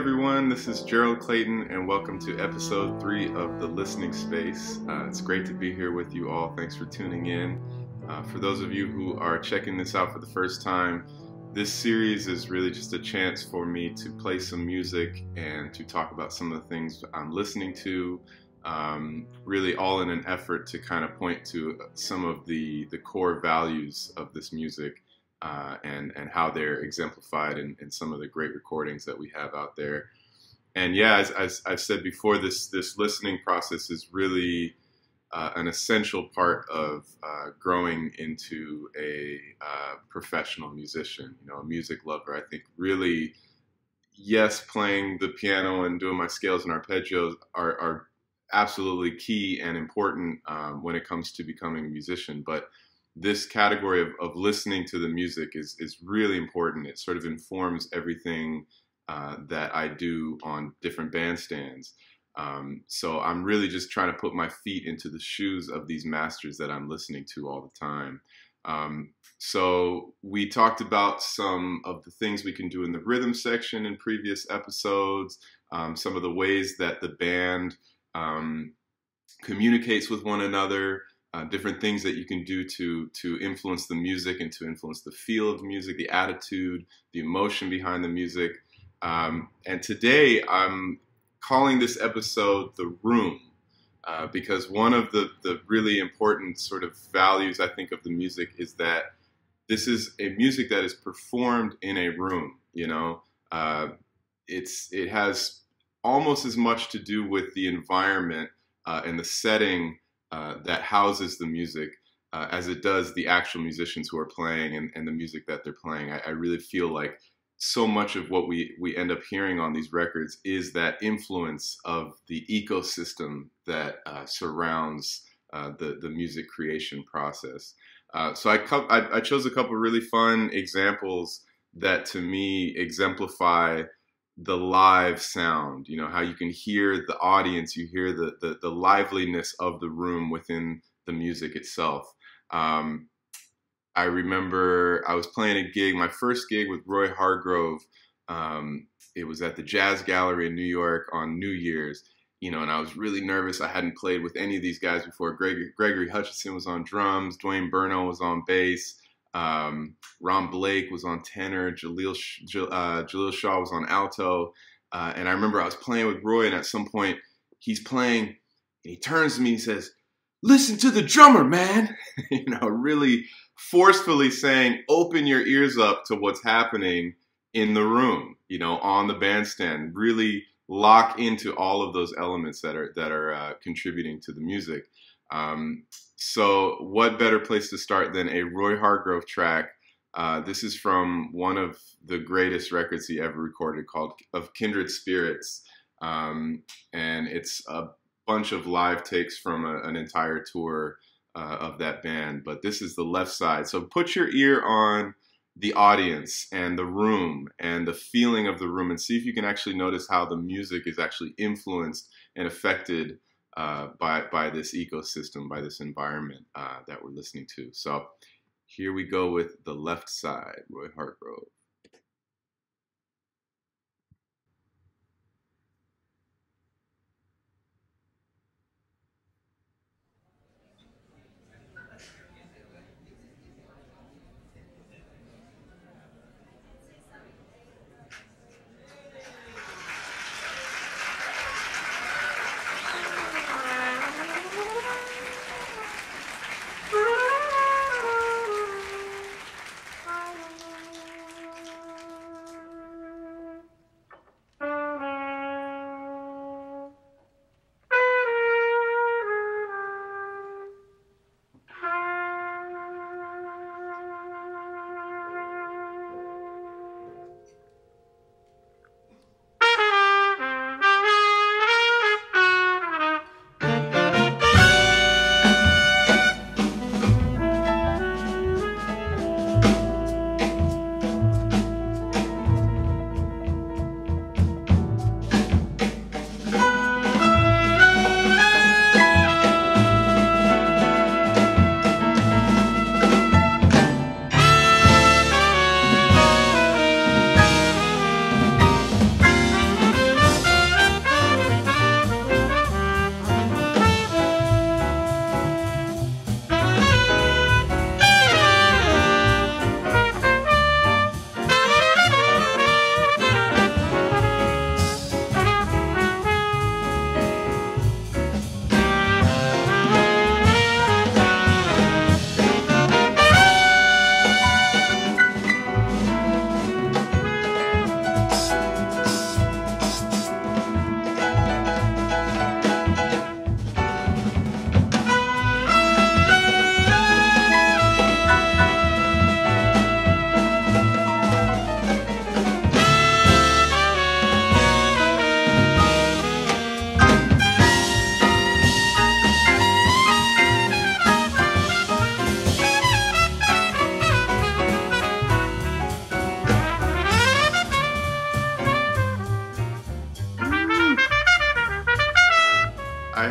everyone, this is Gerald Clayton and welcome to episode 3 of The Listening Space. It's great to be here with you all. Thanks for tuning in. For those of you who are checking this out for the first time, this series is really just a chance for me to play some music and to talk about some of the things I'm listening to, really all in an effort to kind of point to some of the core values of this music. And how they're exemplified in some of the great recordings that we have out there. And yeah, as I've said before, this listening process is really an essential part of growing into a professional musician, a music lover. I think really, yes, playing the piano and doing my scales and arpeggios are absolutely key and important when it comes to becoming a musician, but this category of listening to the music is really important. It sort of informs everything that I do on different bandstands. So I'm really just trying to put my feet into the shoes of these masters that I'm listening to all the time. So we talked about some of the things we can do in the rhythm section in previous episodes, some of the ways that the band communicates with one another, different things that you can do to influence the music and to influence the feel of the music, the attitude, the emotion behind the music. And today I'm calling this episode The Room, because one of the really important sort of values, I think, of the music is that this is a music that is performed in a room. It has almost as much to do with the environment and the setting that houses the music as it does the actual musicians who are playing and the music that they're playing. I really feel like so much of what we end up hearing on these records is that influence of the ecosystem that surrounds the music creation process. So I chose a couple of really fun examples that to me exemplify the live sound, how you can hear the audience, you hear the liveliness of the room within the music itself. I remember I was playing a gig, my first gig with Roy Hargrove. It was at the Jazz Gallery in New York on New Year's, and I was really nervous. I hadn't played with any of these guys before. Gregory Hutchinson was on drums, Dwayne Burno was on bass, Ron Blake was on tenor, Jaleel Shaw was on alto, and I remember I was playing with Roy, and at some point he's playing, and he turns to me and he says, "Listen to the drummer, man." Really forcefully saying, open your ears up to what's happening in the room, on the bandstand. Really lock into all of those elements that are contributing to the music. So what better place to start than a Roy Hargrove track? This is from one of the greatest records he ever recorded called Of Kindred Spirits. And it's a bunch of live takes from an entire tour of that band. But this is the left side. So put your ear on the audience and the room and the feeling of the room and see if you can actually notice how the music is actually influenced and affected by this ecosystem, by this environment that we're listening to. So here we go with the left side, Roy Hargrove.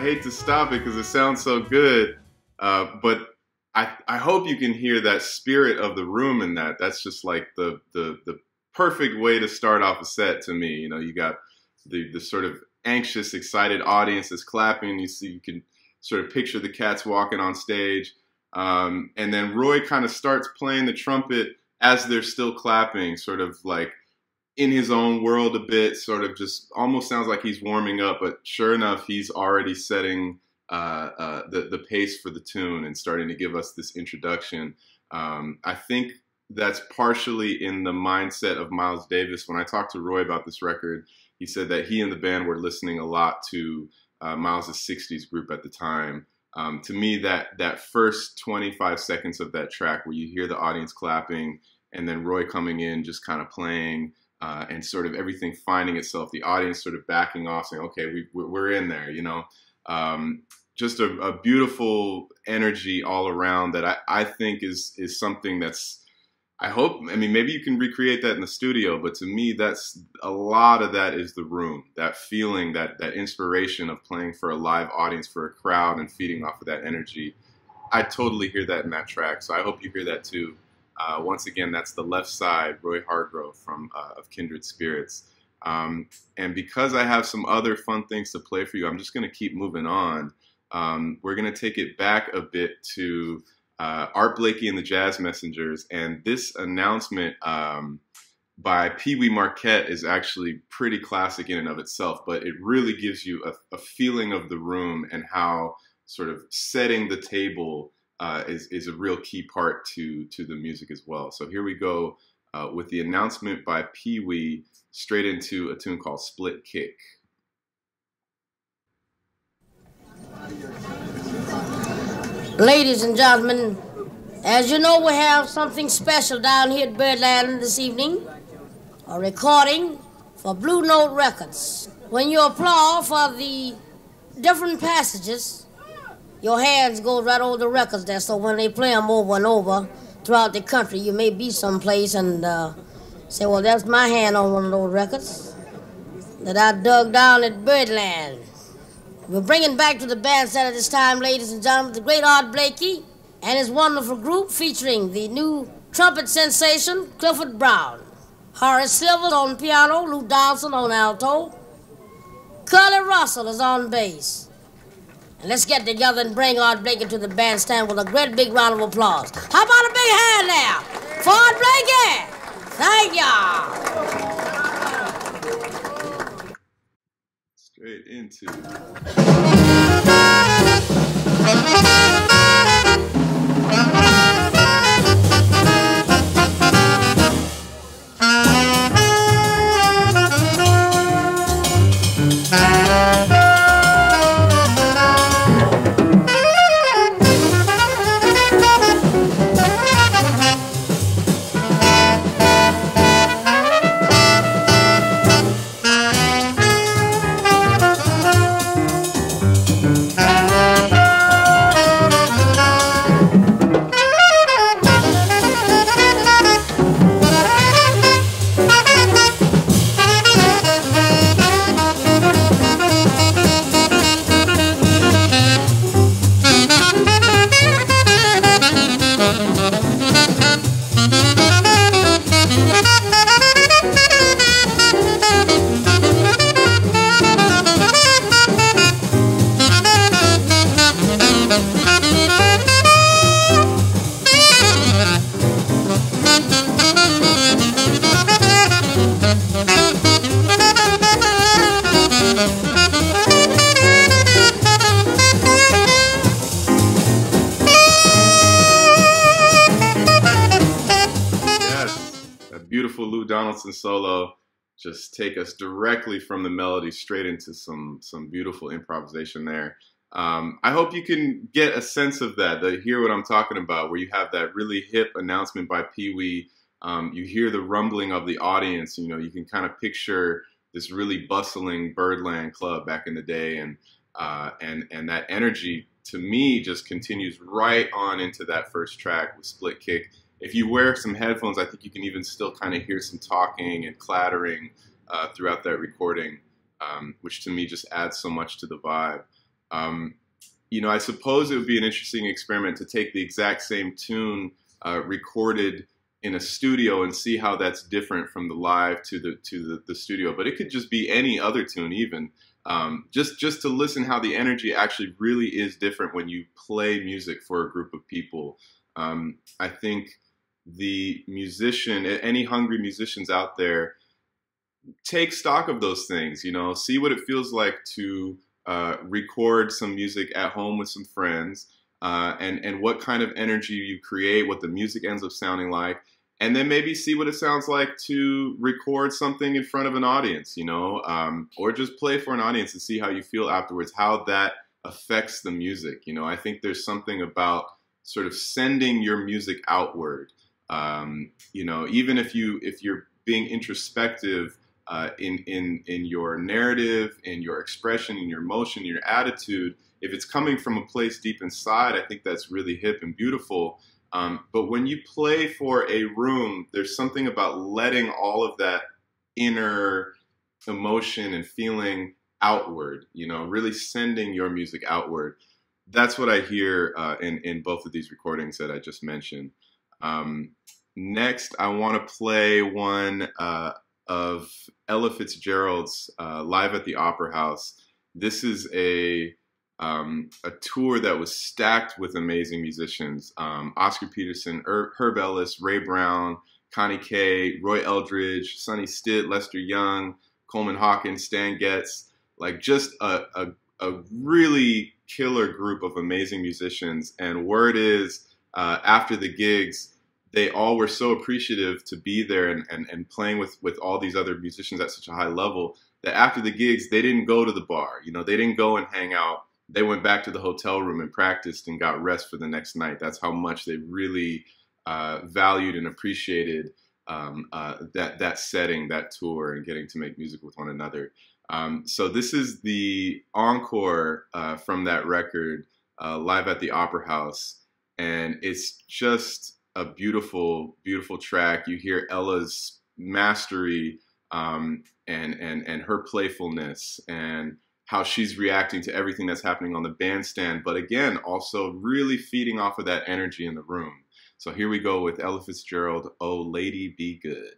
hate to stop it because it sounds so good, but I hope you can hear that spirit of the room in that. That's just like the perfect way to start off a set to me. You know, you got the sort of anxious, excited audience that's clapping. You can sort of picture the cats walking on stage. And then Roy kind of starts playing the trumpet as they're still clapping, sort of like in his own world a bit, sort of just almost sounds like he's warming up, but sure enough, he's already setting the pace for the tune and starting to give us this introduction. I think that's partially in the mindset of Miles Davis. When I talked to Roy about this record, he said that he and the band were listening a lot to Miles's 60s group at the time. To me, that first 25 seconds of that track where you hear the audience clapping and then Roy coming in just kind of playing and sort of everything finding itself, the audience sort of backing off saying, okay, we're in there, you know. Just a beautiful energy all around that I think is something that's, I hope, I mean, maybe you can recreate that in the studio, but to me, that's a lot of that is the room, that feeling, that inspiration of playing for a live audience, for a crowd and feeding off of that energy. I totally hear that in that track. So I hope you hear that too. Once again, that's The Left Side, Roy Hargrove from of Kindred Spirits. And because I have some other fun things to play for you, I'm just going to keep moving on. We're going to take it back a bit to Art Blakey and the Jazz Messengers, and this announcement by Pee Wee Marquette is actually pretty classic in and of itself, but it really gives you a feeling of the room and how sort of setting the table is a real key part to the music as well. So here we go with the announcement by Pee Wee straight into a tune called Split Kick. Ladies and gentlemen, as you know, we have something special down here at Birdland this evening, a recording for Blue Note Records. When you applaud for the different passages, your hands go right over the records there, so when they play them over and over throughout the country, you may be someplace and say, well, that's my hand on one of those records that I dug down at Birdland. We're bringing back to the bandstand at this time, ladies and gentlemen, the great Art Blakey and his wonderful group featuring the new trumpet sensation, Clifford Brown. Horace Silver on piano, Lou Donaldson on alto. Curly Russell is on bass. And let's get together and bring Art Blakey to the bandstand with a great big round of applause. How about a big hand now for Art Blakey? Thank y'all. Straight into Donaldson solo, just take us directly from the melody straight into some beautiful improvisation there. I hope you can get a sense of that, hear what I'm talking about, where you have that really hip announcement by Pee Wee. You hear the rumbling of the audience. You know, you can kind of picture this really bustling Birdland club back in the day, and that energy to me just continues right on into that first track with Split Kick. If you wear some headphones, I think you can even still kind of hear some talking and clattering throughout that recording, which to me just adds so much to the vibe. You know, I suppose it would be an interesting experiment to take the exact same tune recorded in a studio and see how that's different from the live to the studio. But it could just be any other tune even. Just to listen how the energy actually really is different when you play music for a group of people. I think the musician, any hungry musicians out there, take stock of those things, you know, see what it feels like to record some music at home with some friends, and what kind of energy you create, what the music ends up sounding like. And then maybe see what it sounds like to record something in front of an audience, you know, or just play for an audience and see how you feel afterwards, how that affects the music. You know, I think there's something about sort of sending your music outward. You know, even if you're being introspective in your narrative, in your expression, in your emotion, in your attitude, if it's coming from a place deep inside, I think that's really hip and beautiful. But when you play for a room, there's something about letting all of that inner emotion and feeling outward, you know, really sending your music outward. That's what I hear in both of these recordings that I just mentioned. Next, I want to play one of Ella Fitzgerald's Live at the Opera House. This is a tour that was stacked with amazing musicians. Oscar Peterson, Herb Ellis, Ray Brown, Connie Kay, Roy Eldridge, Sonny Stitt, Lester Young, Coleman Hawkins, Stan Getz. Like just a really killer group of amazing musicians. And word is, after the gigs, they all were so appreciative to be there and playing with all these other musicians at such a high level that after the gigs, they didn't go to the bar. You know, they didn't go and hang out. They went back to the hotel room and practiced and got rest for the next night. That's how much they really valued and appreciated that setting, that tour, and getting to make music with one another. So this is the encore from that record, Live at the Opera House. And it's just a beautiful, beautiful track. You hear Ella's mastery and her playfulness and how she's reacting to everything that's happening on the bandstand, but again, also really feeding off of that energy in the room. So here we go with Ella Fitzgerald, Oh Lady Be Good.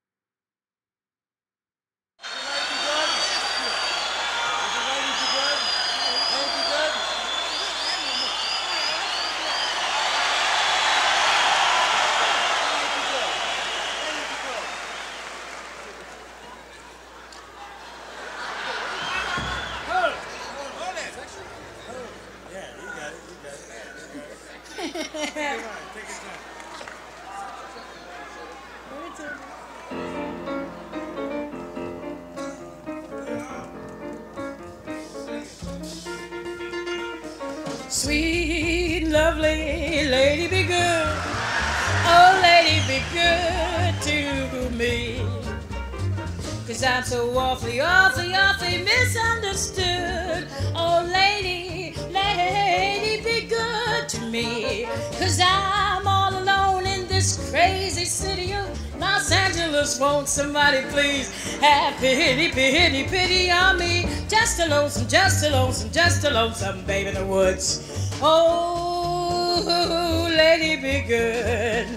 Sweet, lovely lady be good. Oh, lady be good to me. 'Cause I'm so awfully, awfully, awfully misunderstood. Oh, lady, lady be good to me. 'Cause I'm all alone in this crazy city of Los Angeles. Won't somebody please have pity, pity, pity on me? Just a lonesome, just a lonesome, just a lonesome babe in the woods. Oh, lady be good.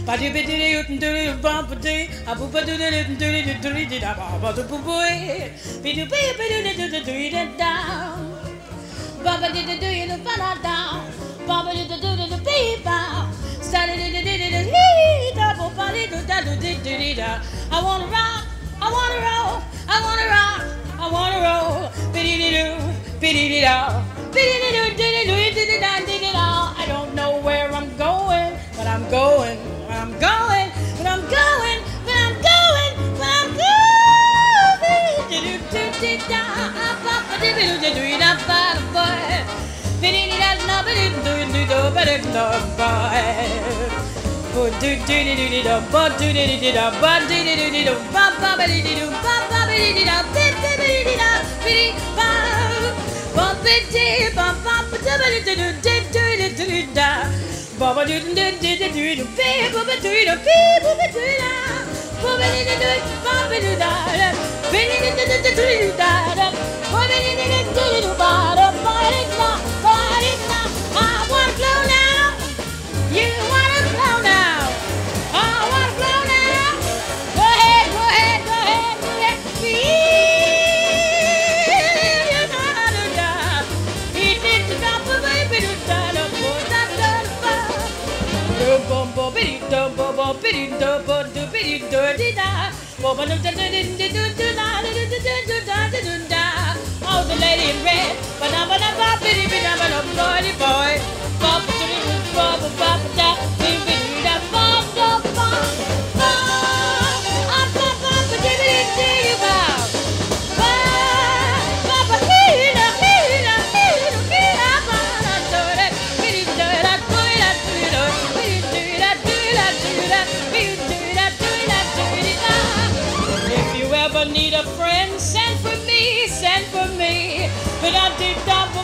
I wanna rock, I wanna roll, I wanna rock, I wanna roll. I don't know where I'm going, but I'm going, but I'm going, but I'm going, but I'm going, but I'm going. Oh, the lady in red, but I'm a bloody boy. If you ever need a friend, send for me, send for me. But I did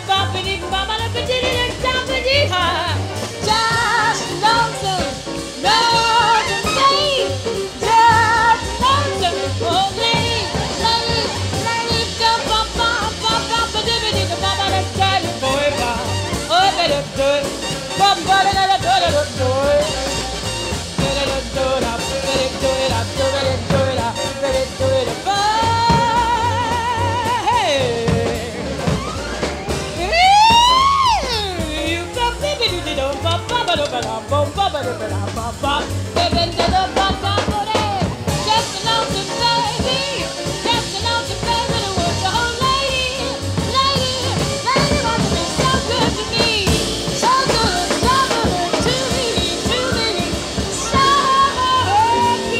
just lonesome, lonesome me, just lonesome. Oh, lady, lady, lady, boy, oh, better do it. Just a lonesome baby, just a lonesome baby. The woods, oh lady, lady, lady wants to be so good to me, so good to me, so good.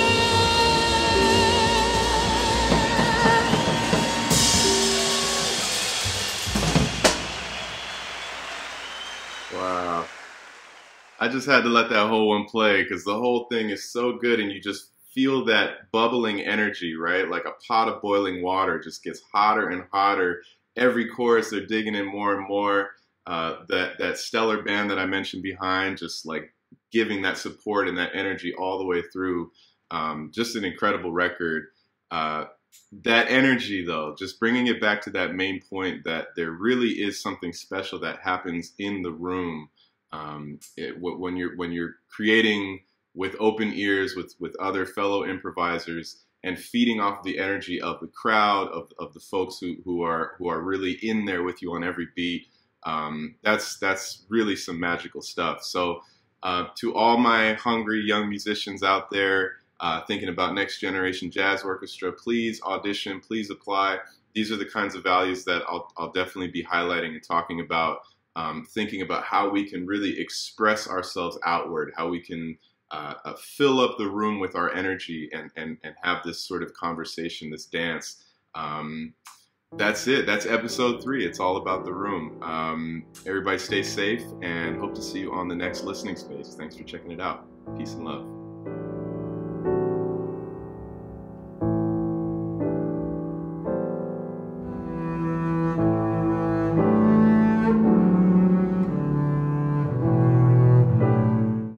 Wow. I just had to let that whole one play because the whole thing is so good and you just feel that bubbling energy, right? Like a pot of boiling water just gets hotter and hotter. Every chorus they're digging in more and more. That stellar band that I mentioned behind, just like giving that support and that energy all the way through. Just an incredible record. That energy, though, just bringing it back to that main point that there really is something special that happens in the room when you're creating with open ears with other fellow improvisers and feeding off the energy of the crowd of the folks who are really in there with you on every beat. That's really some magical stuff. So to all my hungry young musicians out there thinking about Next Generation Jazz Orchestra, please audition, please apply. These are the kinds of values that I'll definitely be highlighting and talking about, thinking about how we can really express ourselves outward, how we can fill up the room with our energy and have this sort of conversation, this dance. That's it. That's episode 3. It's all about the room. Everybody stay safe and hope to see you on the next listening space. Thanks for checking it out. Peace and love.